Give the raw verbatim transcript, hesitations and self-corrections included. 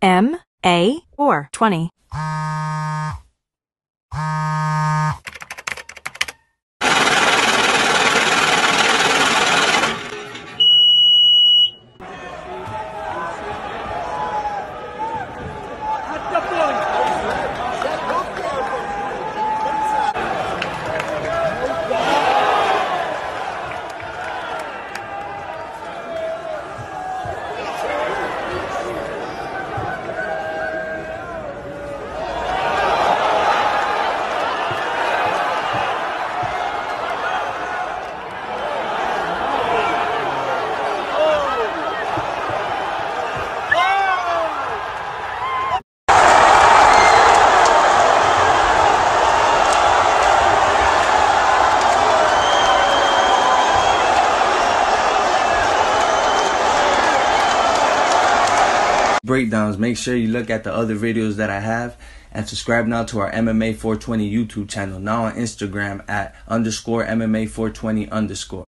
M A four twenty. Breakdowns. Make sure you look at the other videos that I have and subscribe now to our M M A four twenty YouTube channel, now on Instagram at underscore M M A four twenty underscore.